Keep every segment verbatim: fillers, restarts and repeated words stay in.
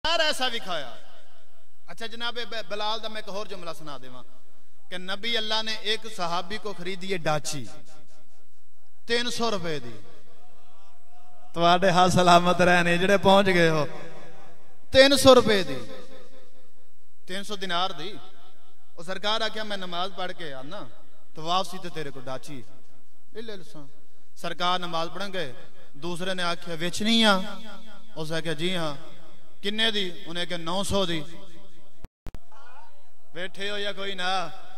ایسا وکھایا. اچھا جناب بلال دا میں ایک اور جملہ سنا دیواں کہ نبی اللہ نے ایک صحابی کو خریدی ہے ڈاچی تین سو روپے دی. تواڈے ہاں سلامت رہنے جڑے پہنچ گئے ہو. تین سو روپے دی, تین سو دینار دی. اور سرکار آکھیا میں نماز پڑھ کے آنا تو واپسی تے تیرے کو ڈاچی لے لے لساں. سرکار نماز پڑھن گئے, دوسرے نے آکھیا ویچنی آ. اس نے آکھیا جی ہاں. کنے دی؟ انہیں کہ نو سو دی. بیٹھے ہو یا کوئی نہ؟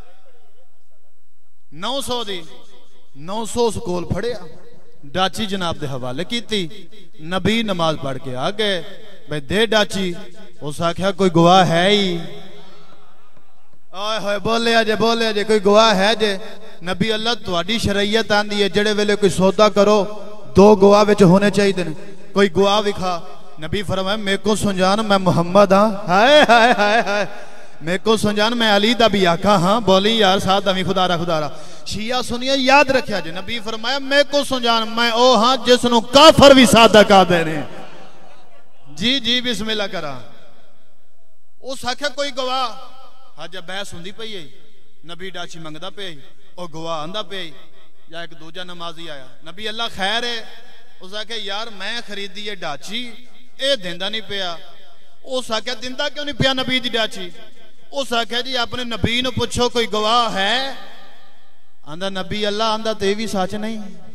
نو سو دی. نو سو اس کول پھڑیا, ڈاچی جناب دے حوالے کی تھی. نبی نماز پڑھ کے آگے بھئی دے ڈاچی. اس آکھیا کوئی گواہ ہے ہی؟ آئے ہوئے بولے آجے بولے آجے کوئی گواہ ہے جے؟ نبی اللہ تواڈی شرعیت آندی ہے جڑے ویلے کوئی سودا کرو دو گواہ وچ ہونے چاہیے دن. کوئی گواہ وکھا. نبی فرمایا میں کو سنجان میں محمد ہاں. ہائے ہائے ہائے ہائے میں کو سنجان میں علی دا بھی آقا ہاں. بولی یار ساتھ ہمیں خدا را خدا را. شیعہ سنیے یاد رکھیا جے نبی فرمایا میں کو سنجان میں او ہاں جس نو کافر بھی سادہ کا دینے. جی جی بسم اللہ کرا. اس آکھیا کوئی گواہ. ہاں جب بحث ہوندی پئی ہے نبی ڈاچی منگدا پئی او گواہ آندا پئی. یا ایک دوجا نمازی آیا. نبی اللہ خیر ہے. اس آکھیا یار میں خریدی ہے ڈاچی اے دیندا نہیں پیا. اس آکھیا دیندا کیوں نہیں پیا نبی دی ڈاچی؟ اس آکھیا جی اپنے نبی نو پوچھو کوئی گواہ ہے؟ آندا نبی اللہ آندا تے بھی سچ نہیں.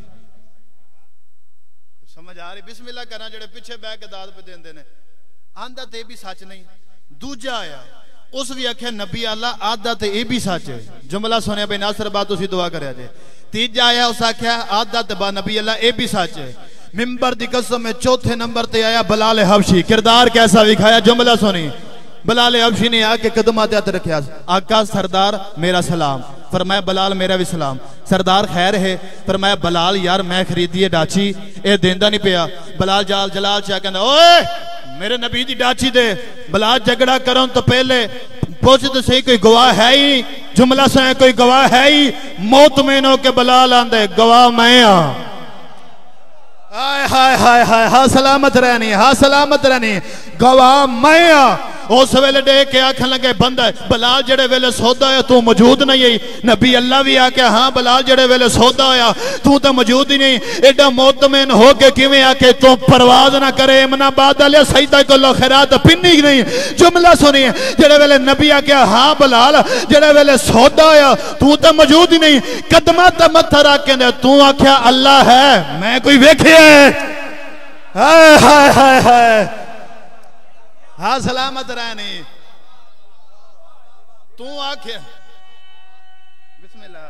سمجھ آ رہی؟ بسم اللہ کرنا جڑے پیچھے بیٹھ کے داد پہ دیندے نے. آندا تے بھی سچ نہیں. دوجا آیا اس بھی آکھیا نبی اللہ آدھا تے اے بھی سچ ہے. جملہ سنیا بھائی ناصر بات اسی دعا کریا جے. تیجا آیا اس آکھیا آدھا تے با نبی اللہ اے بھی سچ ہے. ممبر دی قسم میں چوتھے نمبر تے آیا بلال حبشی. کردار کیسا دکھایا جملہ سنی. بلال حبشی نے آ کے قدمات ہاتھ رکھیا. آقا سردار میرا سلام. فرمایا بلال میرا بھی سلام. سردار خیر ہے؟ فرمایا بلال یار میں خریدی ہے ڈاچی اے دیندا نہیں پیا. بلال جال جلال چاہ کہندا اوئے میرے نبی دی ڈاچی دے. بلال جھگڑا کروں تو پہلے پوچھ تو صحیح کوئی گواہ ہے ہی؟ جملہ سنے کوئی گواہ ہے ہی؟ مطمئن ہو کے بلال آندے گواہ میں ہاں. ہائے ہائے ہائے ہائے ہاں سلامت رہنی ہاں سلامت رہنی. گواہ میں ہاں. اس ویلے دے کے آکھن لگے بندہ بلال جڑے ویلے سودا ہے تو موجود نہیں ہے. نبی اللہ بھی آکے ہاں بلال جڑے ویلے سودا ہویا تو تے موجود ہی نہیں. ایڈا مطمئن ہو کے کیویں آکے تو پرواز نہ کرے امناباد والے سجدہ کلو خیرات پنی نہیں. جملہ سنیے جڑے ویلے نبی آکے ہاں بلال جڑے ویلے سودا ہویا تو تے موجود ہی نہیں. قدمہ تے متھا رکھ کے تو آکھیا اللہ ہے میں کوئی ویکھیا ہے. ہائے ہائے ہائے ہائے ہاں سلامت رہنی. تو آکھیا بسم اللہ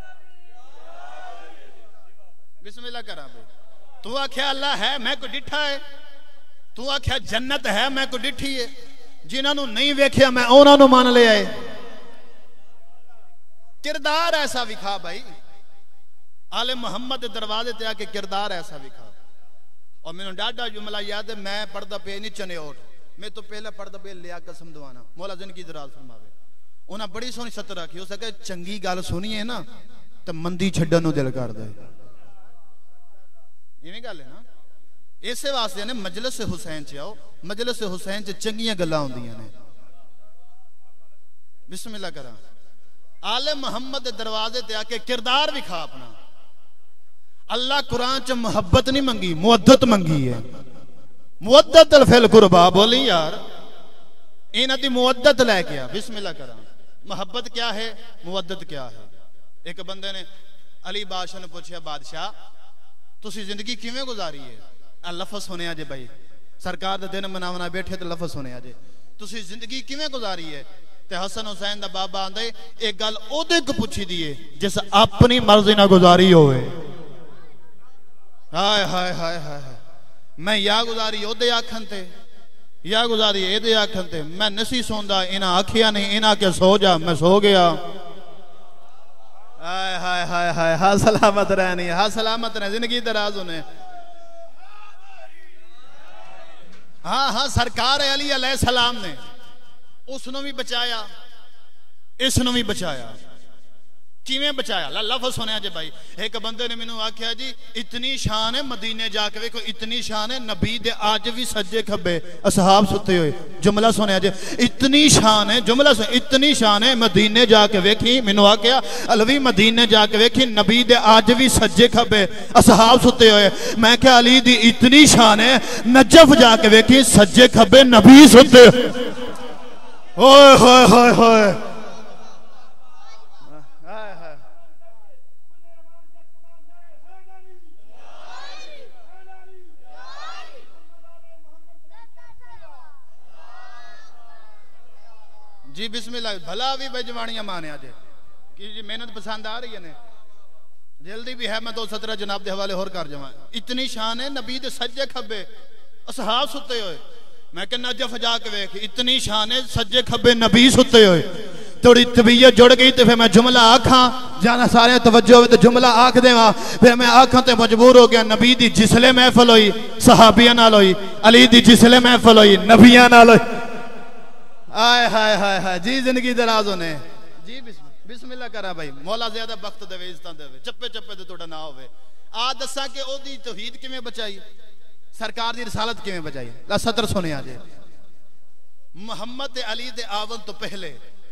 بسم اللہ کرا بھئی. تو آکھیا اللہ ہے میں کو ڈٹھا ہے. تو آکھیا جنت ہے میں کو ڈٹھی ہے. جنہاں نو نہیں ویکھیا میں انہاں نو مان لے آئے. کردار ایسا وکھا بھائی. آل محمد دروازے تے آ کے کردار ایسا وکھا. اور میں نے ڈاڈا جملہ یاد ہے میں پردہ پہ نہیں چنے اور میں تو پہلے پردہ پہ لیا قسم دوانا مولا زندگی دراز فرماوے. انہاں بڑی سونی ستر رکھی. ہو سکے چنگی گال سونی ہے نا تو مندی چھڈن نو دل کر دے. یہ گل ہے نا. اسے واسطے نے مجلس حسین چ آؤ. مجلس حسین چ چنگیاں گلاں ہوندیاں نے. بسم اللہ کرا. آل محمد دروازے تے آ کے کردار وکھا اپنا. اللہ قرآن چ محبت نہیں منگی مودت منگی ہے. مودت فی القربا. بولی یار انہاں دی مودت لے کے آ. بسم اللہ کرا. محبت کیا ہے مودت کیا ہے. ایک بندے نے علی بادشاہ نے پوچھا بادشاہ تسی زندگی کیویں گزاری ہے؟ آ لفظ سنیا جے بھائی سرکار دے دن مناونا بیٹھے تے لفظ سنیا جے. تسی زندگی کیویں گزاری ہے؟ تے حسن حسین دا بابا آندے ایک گل او دے کو پوچھی دیئے جس اپنی مرضی نہ گزاری ہوئے. ہائے ہائے ہائے ہائے میں یا گزاری او دے آکھن تے یا گزاری اے دے آکھن تے. میں نسی سوندا انہاں آکھیا نہیں انہاں کے سو جا میں سو گیا. ہائے ہائے ہائے ہائے ہاں سلامت رہنی ہاں سلامت رہنی. زندگی دراز ہونے. ہاں ہاں سرکار علی علیہ السلام نے اس نو بھی بچایا اس نو بھی بچایا. کیویں بچایا؟ لفظ سنیا جے بھائی. ایک بندے نے مینوں آکھیا جی اتنی شان ہے مدینے جا کے ویکھو اتنی شان ہے نبی دے اج بھی سجے کھبے اصحاب ستے ہوئے. جملہ سنیا جے اتنی شان ہے جملہ سن اتنی شان ہے مدینے جا کے ویکھی مینوں آکھیا الوی مدینے جا کے ویکھی نبی دے اج بھی سجے کھبے اصحاب ستے ہوئے. میں کہ علی دی اتنی شان ہے نجف جا کے ویکھی سجے کھبے نبی ستے اوئے ہوئے ہوئے ہوئے. جی بسم اللہ بھلا بھی بھائی جوانیاں مانے آجے کہ جی محنت پسند آ رہی ہے نے جلدی بھی ہے. میں دو سترہ جناب دے حوالے اور کر جمع. اتنی شان ہے نبی دے سجے کھبے اصحاب ستے ہوئے. میں کہ نجف جا کے ویکھ اتنی شان ہے سجے کھبے نبی ستے ہوئے. تھوڑی طبیعت جڑ گئی تو پھر میں جملہ آکھاں جانا سارے توجہ ہوئے تو جملہ آکھ دے وہاں. پھر میں آکھاں تے مجبور ہو گیا. نبی دی جسلے محفل ہوئی صحابیہ نال ہوئی. علی دی جسلے محفل ہوئی نبیہ نال ہوئی. آئے ہائے ہائے ہائے جی زندگی دراز ہونے. جی بسم, بسم اللہ کرا بھائی. مولا زیادہ بخت دے عزتاں دے چپے چپے تے توڑا نہ ہوئے. آ دسا کہ او دی توحید کیویں بچائی سرکار دی رسالت کیویں بچائی. لا سطر سنے آجے. محمد علی دے آون تو پہلے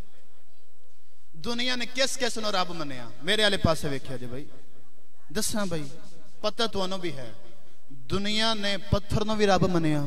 دنیا نے کس کس نو رب منیا میرے والے پاسے ویکھیا جے بھائی دساں بھائی پتہ تانوں بھی ہے. دنیا نے پتھر نو بھی رب منیا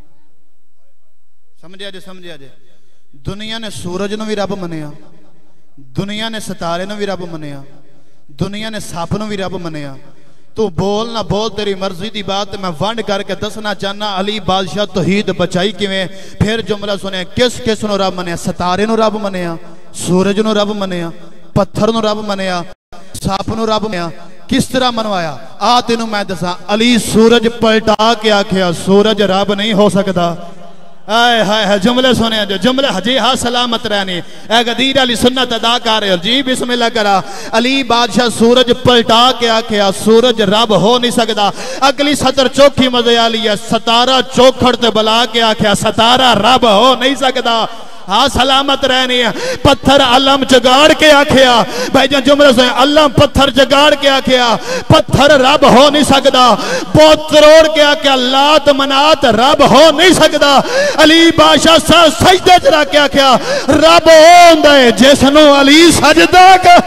سمجھیا جے سمجھیا جے. دنیا نے سورج نو بھی رب منیا. دنیا نے ستارے نو بھی رب منیا. دنیا نے ساپ نو بھی رب منیا. تو بول نہ بول تیری مرضی دی بات میں وانڈ کر کے دسنا چاہنا. علی بادشاہ توحید بچائی کیویں. پھر جملہ سنے کس کس نو رب منیا. ستارے نو رب منیا سورج نو رب منیا پتھر نو رب منیا ساپ نو رب منیا. کس طرح منوایا آ تینوں میں دسا. علی سورج پلٹا کے آکھیا سورج رب نہیں ہو سکتا. آئے ہائے جملے سنے جو جملے جی ہاں سلامت رہنی. اے غدیر علی سنت ادا کر رہے ہو جی بسم اللہ کرا. علی بادشاہ سورج پلٹا کے آکھیا سورج رب ہو نہیں سکتا. اگلی سطر چوکھی مزے آلی ہے. ستارہ چوکھڑ تے بلا کے آکھیا ستارہ رب ہو نہیں سکتا. ہاں سلامت رہنی ہے. پتھر علم جگاڑ کے آکھیا بھائی جان جملہ سنے علم پتھر جگاڑ کے آکھیا پتھر رب ہو نہیں سکتا. بہت تروڑ کے آکھیا لات منات رب ہو نہیں سکتا. علی بادشاہ سجدے چرا کے آکھیا رب ہوندا ہے جس نو علی سجدہ کر.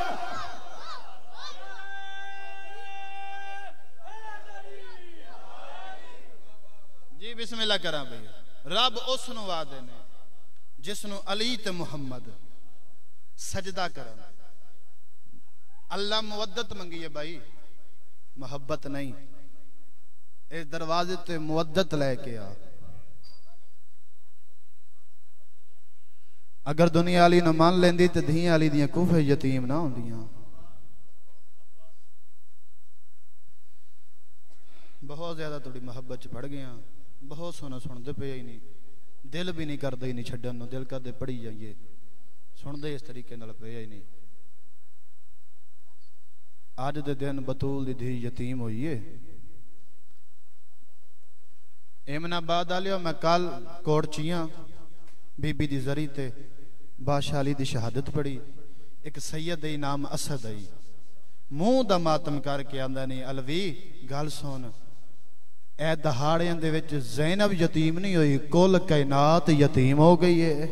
جی بسم اللہ کرام بھائی. رب اس نو وعدے نے جس نو علی تے محمد سجدہ کرن. اللہ مودت منگی ہے بھائی محبت نہیں. اس دروازے تے مودت لے کے آ. اگر دنیا علی نہ مان لیندی تے دھیاں علی دیاں کوفے یتیم نہ ہوندیاں. بہت زیادہ تھوڑی محبت چ پڑ گیا. بہت سونا سن دے پے ہی نہیں. دل بھی نہیں کردے ہی نہیں چھڈن نو. دل کردے پڑھی جائیے سن دے اس طریقے نال پے ہی نہیں. آج دے دن بطول دی دھی یتیم ہوئی ہے. ایمناباد آلیو میں کال کوڑچیاں بی بی دی زری تے بادشاہ علی دی شہادت پڑھی. ایک سید دی نام اسد آئی منہ دا ماتم کر کے آندا نہیں الوی گل سن اے دہاڑیاں دے وچ زینب یتیم نہیں ہوئی کل کائنات یتیم ہو گئی ہے.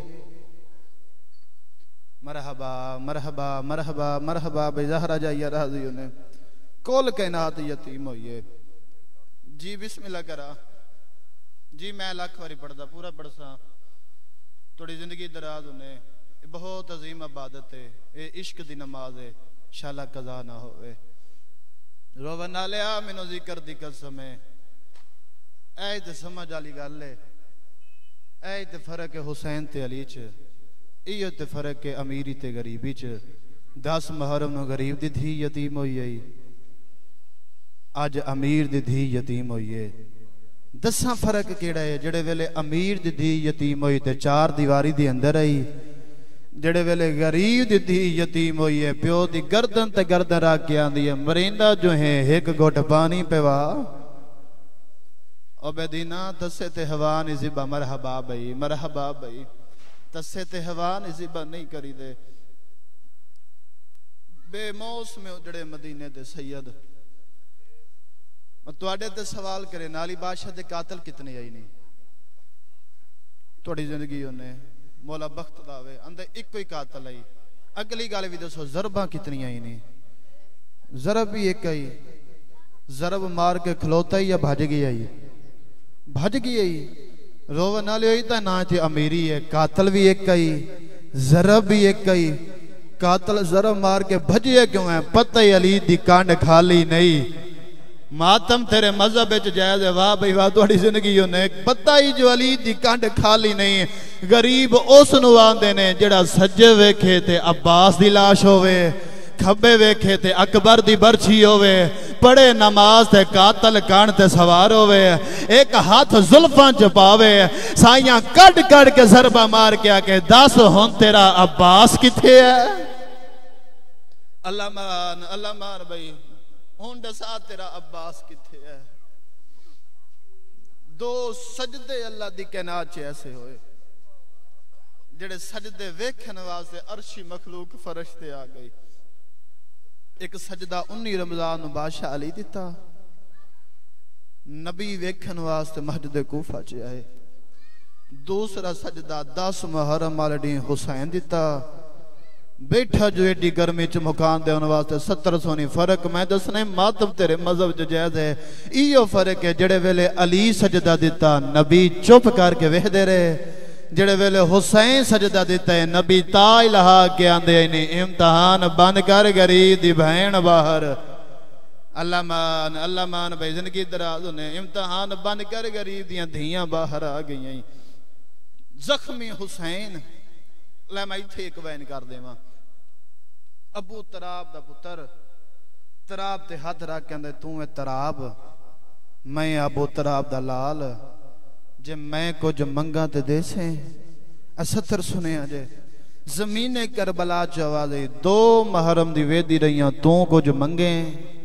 مرحبا مرحبا مرحبا مرحبا بے زہرہ جائیہ راضی انہیں کل کائنات یتیم ہوئی ہے. جی بسم اللہ کرا. جی میں لاکھ واری پڑھ دا پورا پڑھ سا. تھوڑی زندگی دراز انہیں بہت عظیم عبادت ہے. اے عشق دی نماز ہے شالا قضا نہ ہوئے. روہ نالیا منو ذکر دی قسم ہے. اے تے سمجھ علی گل ہے. اے تے فرق حسین تے علی چ. ایو تے فرق امیری تے غریبی چ. دس محرم نو غریب دی دھی یتیم ہوئی ہے. اج امیر دی دھی یتیم ہوئی ہے. دساں فرق کیڑا ہے. جڑے ویلے امیر دی دھی یتیم ہوئی تے چار دیواری دی اندر آئی. جڑے ویلے غریب دی دھی یتیم ہوئی ہے پیو دی گردن تے گردن رکھ کے آندی ہے مریندا جو ہے ایک گھٹ پانی پیوا. عبیدینہ تسے تے ہوا نزیبہ مرحبا بھائی مرحبا بھائی تسے تے ہوا نزیبہ نہیں کری دے. بے موسم اجڑے مدینے دے سید میں تواڈے تے سوال کرے نالی بادشاہ دے قاتل کتنے آئی نہیں تھوڑی زندگی انہیں مولا بخت داوے اندر ایک کوئی قاتل آئی اگلی گالے بھی دسو ضرباں کتنی آئی نہیں ضرب بھی ایک آئی ضرب مار کے کھلوتا ہی یا بھاج گئی آئی بھاج گئی آئی روہ نالے ہوئی تا نا تھی امیری ہے قاتل بھی ایک آئی ضرب بھی ایک آئی قاتل ضرب مار کے بھجیا کیوں ہیں پتہ ہی علی دی کانڈ کھالی نہیں ماتم تیرے مذہب اچ جائز ہے واہ بھئی واہ توڑی زندگی ہونے پتہ ہی جو علی دی کانڈ کھالی نہیں غریب اس نوان دینے جڑا سجے ویکھے تے عباس دی لاش ہوئے کھبے ویکھے تے اکبر دی برچھی ہوئے پڑے نماز تے قاتل کان تے سوار ہوئے ایک ہاتھ زلفاں چپاوے سائیاں کڑ کڑ کے ضربہ مار کے آکے دس ہون تیرا عباس کتھے ہے اللہ مان اللہ مان بھئی ہون دسا تیرا عباس کتھے ہے دو سجدے اللہ دی کائنات چے ایسے ہوئے جڑے سجدے ویکھن واسطے عرشی مخلوق فرشتے آ گئی ایک سجدہ انی رمضان بادشاہ علی دیتا نبی ویکھن واسطے مسجد کوفہ چے آئے دوسرا سجدہ دس محرم والے حسین دیتا بیٹھا جو ایڈی گرمی چ مکان دے ان واسطے ستر سونی فرق میں دسنے ماتم تیرے مذہب جو جائز ہے ایو فرق ہے جڑے ویلے علی سجدہ دیتا نبی چپ کر کے وہ دے رہے جڑے ویلے حسین سجدہ دیتا ہے نبی تاج لہا کے آندے انہیں امتحان بن کر غریب دی بہن باہر اللہ مان اللہ مان بھائی زندگی دراز انہیں امتحان بن کر غریب دیاں دھیاں باہر آ گئی ہیں زخمی حسین لے میں تھے ایک وین کر دے ماں ابو تراب دا پتر تراب تے ہاتھ رکھ کے اندے تو ہے تراب میں ابو تراب دا لال جے میں کو جو منگا تے دے سے اسطر سنے آجے زمین کربلا چوازے دو محرم دی ویدی رہیاں تو کو جو منگیں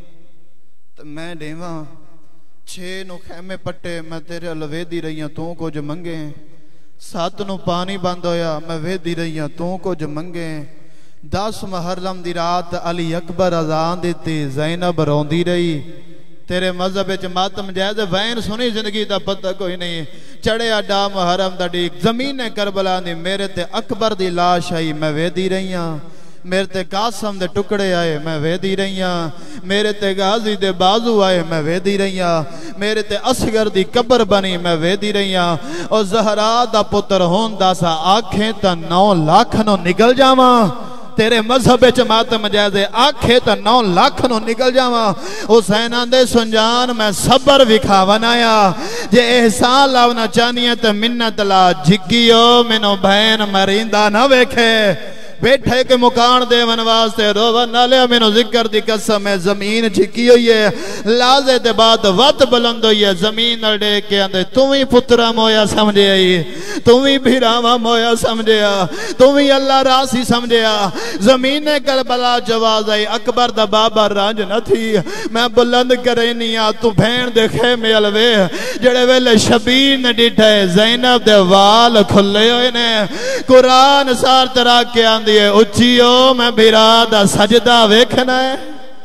تو میں دیواں چھے نو خیمے پٹے میں تیرے اللہ ویدی رہیاں تو کو جو منگیں سات نو پانی بند ہویا میں ویدی رہیاں تو کو جو منگیں دس محرم دی رات علی اکبر ازان دیتی زینب روندی رہی تیرے مذہب اچ ماتم جائز وین سنی زندگی دا پتہ کوئی نہیں چڑھے اڈا محرم دا ڈیک زمین کربلا دی میرے تے اکبر دی لاش آئی میں ویدی رہیاں میرے تے قاسم دے ٹکڑے آئے میں ویدی رہیاں میرے تے غازی دے بازو آئے میں ویدی رہیاں میرے تے اصغر دی قبر بنی میں ویدی رہیاں اور زہرا دا پتر ہون دا سا آنکھیں تا نو لاکھ نو نگل جاواں تیرے مذہب اچ ماتم جائزے آنکھیں تا نو لاکھ نو نگل جاواں حسین آندے سنجان میں صبر وکھاون آیا جے احسان لاونا چانیے تے منت لا جھگیو منو بہن مریندہ نہ ویکھے بیٹھے کے مکان دے من واسطے روون نالے منو ذکر دی قسم ہے زمین جھکی ہوئی ہے لازے دے بعد وط بلند ہوئی ہے زمین نڑے کے اندے تمہیں پترہ مویا سمجھے آئی تمہیں بھیراوہ مویا سمجھے آ تمہیں اللہ راسی سمجھے آ زمین کربلا جواز آئی اکبر دا بابا رانج نہ تھی میں بلند کرے نہیں آ تو بھین دے خیمے الوے جڑے ویلے شبیر نے ڈیٹھے زینب دے وال کھلے ہوئے نے قرآن سار ترا کے آندے اچھیو میں بیرادہ سجدہ ویکھنا ہے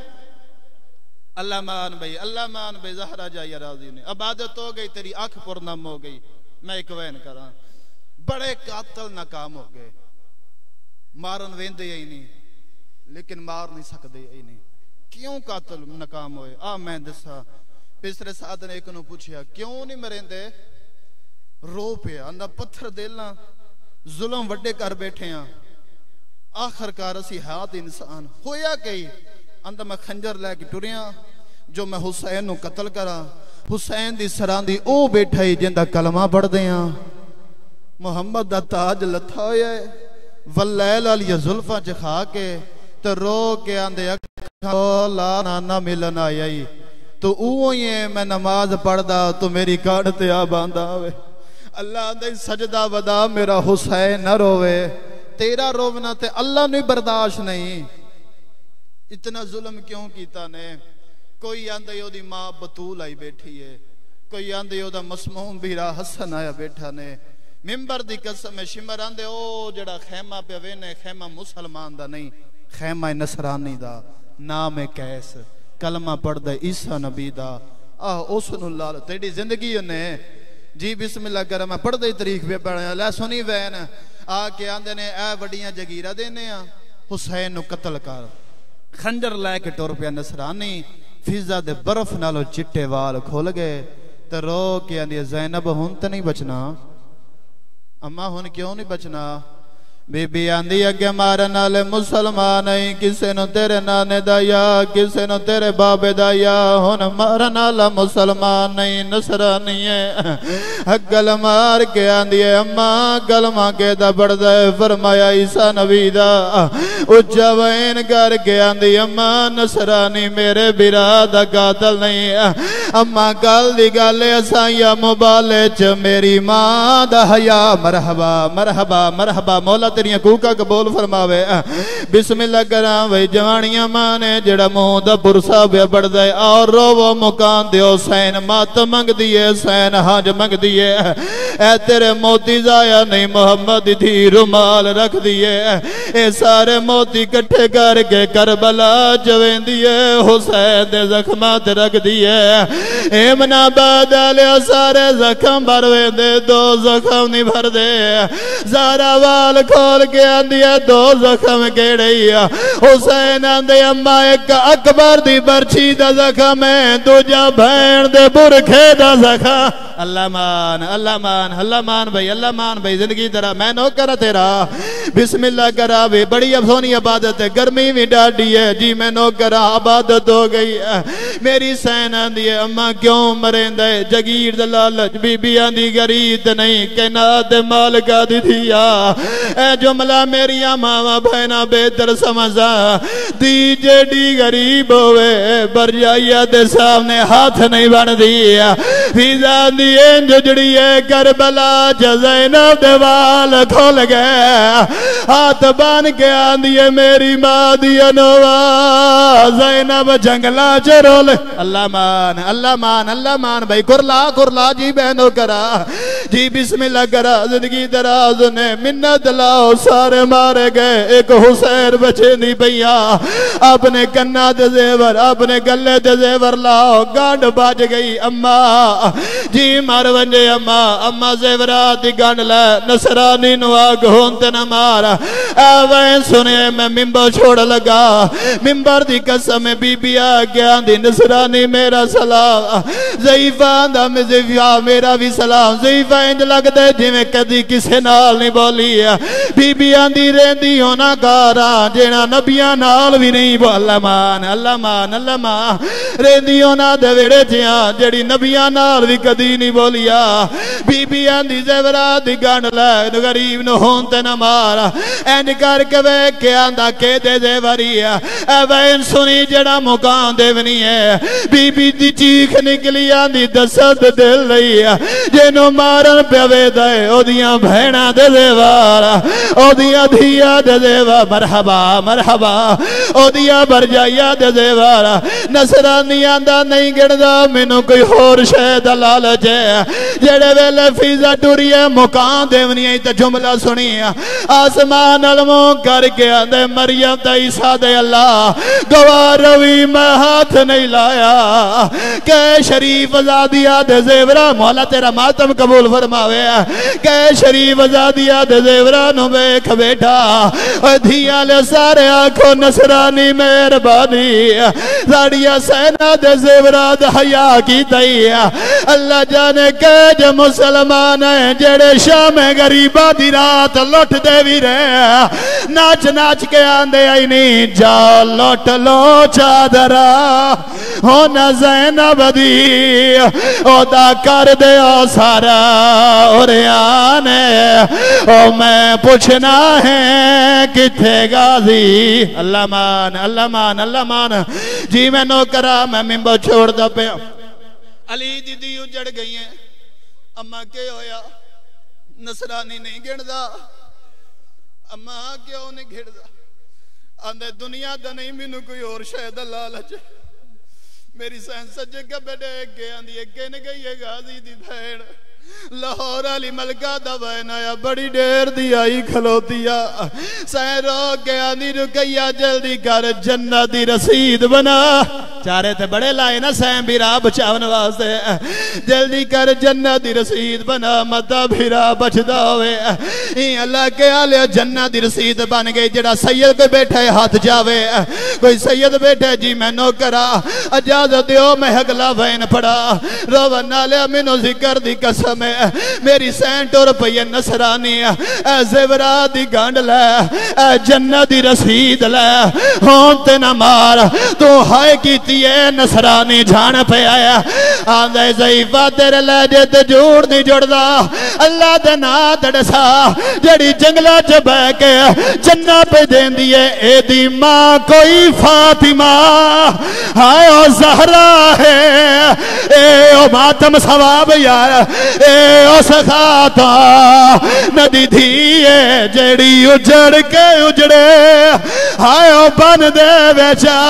اللہ مان بھئی اللہ مان بھئی زہرہ جائی راضی نے عبادت ہو گئی تیری آنکھ پرنم ہو گئی میں ایک وین کراں بڑے قاتل ناکام ہو گئے مارن ویندے ہی نہیں لیکن مار نہیں سکتے ہی نہیں کیوں قاتل ناکام ہوئے آ میں دسا پسرے ساتھ نے ایک نو پوچھیا کیوں نہیں مرندے رو پہ اندھا پتھر دیلنا ظلم وڈے کر بیٹھے ہیں آخر کار اسی حیات انسان ہویا کئی اندھا میں خنجر لے کے ٹریاں جو میں حسین نو قتل کرا حسین دی سران دی او بیٹھا ہی جندہ کلمہ پڑھ دیاں محمد دا تاج لتھا ہویا ہے واللیل علی ظلفہ چکھا کے تو رو کے آندھے اکھا لا نانا ملنا آئی تو اوہی ہے میں نماز پڑھ دا تو میری کاڑتے آ باندھا ہوئے اللہ دے سجدہ ودا میرا حسین نہ روے تیرا رونا تے اللہ نے برداشت نہیں اتنا ظلم کیوں کیتا نے کوئی آندھے یو دی ماں بطول آئی بیٹھی ہے کوئی آندھے یو دا مسموم بیرا حسن آیا بیٹھا نے ممبر دی قسم شمر آندھے او جڑا خیمہ پہ وینے خیمہ مسلمان دا نہیں خیمہ نصرانی دا نام کیس کلمہ پڑھ دے عیسیٰ نبی دا آہ اوسن اللہ تیری زندگی انہیں جی بسم اللہ کرا میں پڑھ دے تاریخ پہ پڑھا لے سنی وین آ کے آندے نے اے وڈیاں جگیرہ دینے ہیں حسین نو قتل کر خنجر لے کے ٹور پہ نصرانی فضا دے برف نالو چٹے وال کھول گئے تو رو کے آندے زینب ہون تے نہیں بچنا اما ہون کیوں نہیں بچنا بی بی آندی اگے مارن والے مسلمان نہیں کسے نو تیرے نانے دا یا کسے نو تیرے بابے دا یا ہن مارن والا مسلمان نہیں نصرانی ہے گل مار کے آندی ہے اما کلمہ کے دا پڑھ دے فرمایا عیسیٰ نبی دا اچھا وین کر کے آندی اما نصرانی میرے برا دا قاتل نہیں ہے اما کل دی گالے اسائیا مبالے چ میری ماں دا حیا مرحبا مرحبا مرحبا مولا تیریاں کوکا قبول فرماوے بسم اللہ کرام وی جوانیاں مانے جڑا منہ دا پرسا بیا بڑھ دے اور رو وہ مکان دے حسین مات منگ دیے حسین حاج منگ دیے اے تیرے موتی زایا نہیں محمد تھی رمال رکھ دیے اے سارے موتی کٹھے کر کے کربلا جوین دیے حسین دے زخمات رکھ دیے ایمناباد لیا سارے زخم بھروے دے دو زخم نہیں بھر دے زارا وال کھول کے آندیا دو زخم کیڑی حسین آندے اما ایک اکبر دی برچی دا زخم ہے دو جا بھین دے برکھے دا زخم اللہ مان اللہ مان اللہ مان بھائی اللہ مان بھائی زندگی تیرا میں نو کرا تیرا بسم اللہ کرا بھی بڑی افسونی عبادت ہے گرمی بھی ڈاڑی ہے جی میں نو کرا عبادت ہو گئی ہے میری سین آندی ہے اما کیوں مرین دے جگیر دلالج بی بی آندی گریت نہیں کہنات مالکہ دی دیا اے جملہ میری ماما بہنا بہتر سمجھا دی جیڈی غریب ہوئے برجائیہ دے سامنے ہاتھ نہیں بن دیا فیضا دی انج جڑی ہے کربلا زینب دے وال کھول گئے ہاتھ بان کے آندیے میری ماں دیا نوا زینب جنگلہ چرول اللہ مان اللہ مان اللہ مان بھائی کرلا کرلا جی بہنو کرا جی بسم اللہ کرا زندگی دراز نے منت لاؤ سارے مارے گئے ایک حسین بچے نہیں پیا اپنے کنہ دے زیور اپنے گلے دے زیور لاؤ گانڈ باج گئی اممہ جی مار ونجے اممہ اممہ زیورات گانڈ لے نصرانی نواگ ہونتے نہ مارا آوائن سنے میں ممبر چھوڑ لگا ممبر دی قسم بی بی آگیا دی نصرانی میرا سلام ضعیفان دا میں ضعیفہ میرا بھی سلام ضعیفہ انج لگ دے جی میں کدی کسے نال نہیں بولی بی بی آندی رہندی ہونا کارا جینا نبیاں نال بھی نہیں بول اللہ مان اللہ مان اللہ مان رہندی ہونا دے ویڑے جیاں جیڑی نبیاں نال بھی کدی نہیں بولیا بی بی آندی زیورات دی گانڈ لے غریب نو ہونتے نہ مارا اینڈ کر کے وے کے آندہ کے دے زیوری اے وین سنی جڑا مکان دے ونی ہے بی بی دی چیخ نکلی آندی دست دل لئی جنو مارن پہ وے دے او دیاں بھینا دے زیوارا او دیا دھیا دے زیوارا مرحبا مرحبا او دیا برجائیا دے زیوارا نصرانی آندہ نہیں گردہ منو کوئی ہور شہد لالچ ہے جڑے ویلے فیضا ٹوری ہے مکان دے ونی ہے تا جملہ سنی آسمان علموں کر کے آندے مریم تا عیسیٰ دے اللہ گوار روی میں ہاتھ نہیں لایا کہ شریف ازادیہ دے زیورہ مولا تیرا ماتم قبول فرماوے کہ شریف ازادیہ دے زیورہ نو بیک بیٹھا دھیا لے سارے آنکھوں نصرانی مہربانی زاڑیا سینہ دے زیورہ دے حیاء کی تئی اللہ جانے کہ جو مسلمان ہیں جڑے شام غریبہ دی رات لوٹ دے بھی رہے ناچ ناچ کے آندے آئی نہیں جا لوٹ لو چادرہ ہونا زینب دی او دا کر دے او سارا اور آنے او میں پوچھنا ہے کتھے غازی اللہ مان اللہ مان اللہ مان جی میں نو کرا میں ممبر چھوڑ دا پہ علی دی دی اجڑ گئی ہیں اممہ کے ہویا نصرانی نہیں گھڑ دا اممہ کیوں نہیں گھڑ دا آندھے دنیا دا نہیں مینو کوئی اور شہد لالچ میری سین سجے کا بیٹے کے آندھی کہنے گئی ہے غازی دی بھیڑ لاہور علی ملکہ دا وین آیا بڑی دیر دی آئی کھلوتیا سین رو کے آنی رکیا جلدی کر جنت دی رسید بنا چارے تھے بڑے لائے نا سین بھی راہ بچاون واسطے جلدی کر جنت دی رسید بنا مدہ بھی راہ بچدا ہوئے ہی اللہ کے آلے جنت دی رسید بن گئی جڑا سید کوئی بیٹھے ہاتھ جاوے کوئی سید بیٹھے جی میں نو کرا اجازت دیو میں اگلا وین پڑا رو نالے منو ذکر دی قسم ہے میری سینٹو روپیہ نصرانی اے زیورات دی گانڈ لے اے جنت دی رسید لے ہونتے نہ مار تو ہائے کیتی ہے نصرانی جھان پہ آیا آندھے ضعیفہ تیرے لہجے تے جوڑ نہیں جوڑ دا اللہ دے نا تڑسا جڑی جنگلہ چ بے کے جنت پہ دین دیئے اے دی ماں کوئی فاطمہ ہائے او زہرا ہے اے او ماتم ثواب یار اے اس خاتا ندی دھیے جڑی اجڑ کے اجڑے ہائے او بن دے ویچا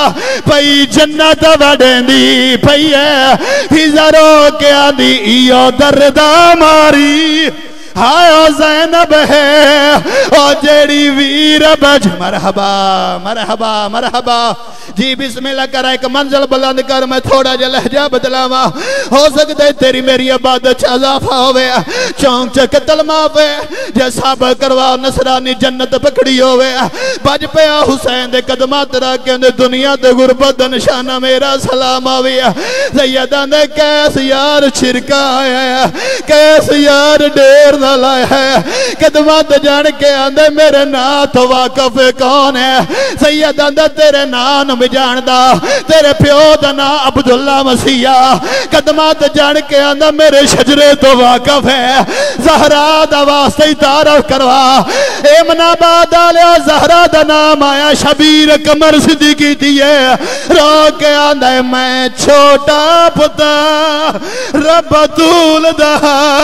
پئی جنت وڈین دی پئی ہے فیضا رو کے آدھی ایو دردہ ماری ہائے او زینب ہے او جیڑی ویر بج مرحبا مرحبا مرحبا جی بسم اللہ کر ایک منزل بلند کر میں تھوڑا جا لہجہ بدلاما ہو سکتے تیری میری عبادت چا اضافہ ہوئے چونک چا قتل معافے جے صحابہ کروا نصرانی جنت پکڑی ہوئے بج پیا حسین دے قدمات راکیں دے دنیا دے غربت دے نشانہ میرا سلام آوی سیدان دے کیس یار چھرکا آیا کیس یار دیر لائے ہے قدمات جان کے آندے میرے نات واقف کون ہے سید آندے تیرے نان بھی جاندہ تیرے پیو دا نا عبداللہ مسیح قدمات جان کے آندے میرے شجرے تو واقف ہے زہرا دا واسطے تعارف کروا ایمناباد آلیا زہرا دا نام آیا شبیر کمر صدیقی دیئے رو کے آندے میں چھوٹا پتا رب طول دا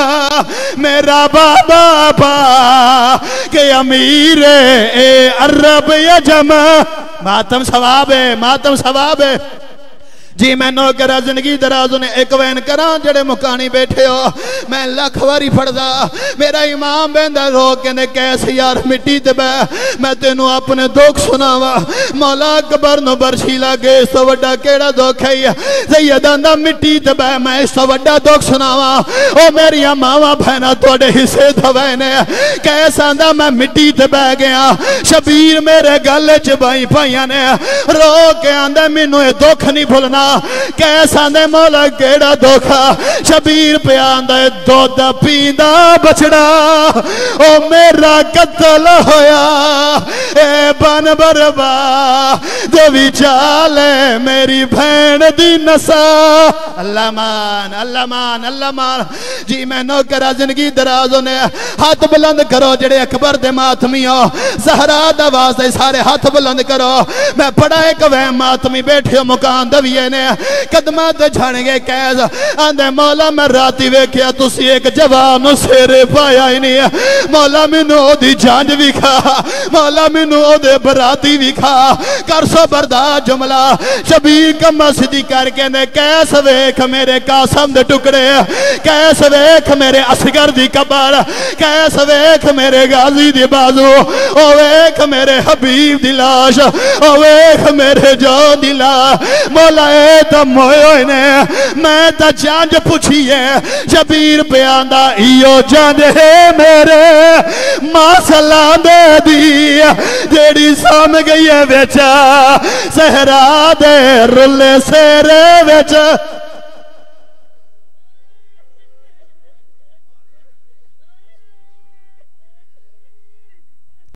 میرا بابا با کہ امیر اے عرب یا جمع ماتم ثواب ہے ماتم ثواب ہے جی میں نو کرا زندگی درازوں نے ایک وین کران جڑے مکانی بیٹھے ہو میں لکھ واری پڑھ دا میرا امام بیندہ رو کے نے کیسے یار مٹی تے بے میں تینوں اپنے دکھ سناوا مولا اکبر نو برشیلا کے اس تو وڈا کیڑا دکھ ہے سیدان دا مٹی تے بے میں اس تو وڈا دکھ سناوا او میری ماما بہنا توڑے حصے دوینے کیسا دا میں مٹی تے بے گیا شبیر میرے گلے چبائی پائیاں نے رو کے آندے منو اے دکھ نہیں بھولنا کیسا دے مولا کیڑا دھوکھا شبیر پہ آندے دو دا پیندہ بچڑا او میرا قتل ہویا اے بن بربا دو بھی چالے میری بھین دی نسا اللہ مان اللہ مان اللہ مان جی میں نو کرا زندگی درازوں نے ہاتھ بلند کرو جڑے اکبر دے ماتمی ہو زہرا دا واسطے سارے ہاتھ بلند کرو میں پڑھا ایک وے ماتمی بیٹھے مکان دویے نے قدمات جھانے گے کیز آندے مولا میں راتی ویکھیا تسی ایک جوانو سیرے پایا ہی نہیں مولا منو دی جانج بھی کھا مولا منو دے براتی بھی کھا کر سو بردار جملہ شبیر کم صدی کر کے نے کیس ویکھ میرے قاسم دے ٹکڑے کیس ویکھ میرے اصغر دی قبر کیس ویکھ میرے غازی دی بازو او ویکھ میرے حبیب دی لاش او ویکھ میرے جو دی لاش مولا اے تا موئے ہوئے نے میں تا جانج پوچھئے شبیر پہ آندہ ایو جانج ہے میرے ماں سلام دے دی جیڑی سام گئی ہے بیچا سہرا دے رلے سیرے بیچا